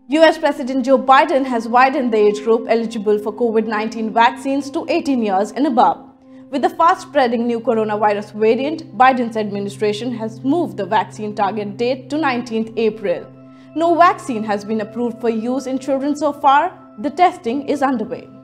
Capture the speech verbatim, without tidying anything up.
U S President Joe Biden has widened the age group eligible for COVID nineteen vaccines to eighteen years and above. With the fast-spreading new coronavirus variant, Biden's administration has moved the vaccine target date to nineteenth April. No vaccine has been approved for use in children so far. The testing is underway.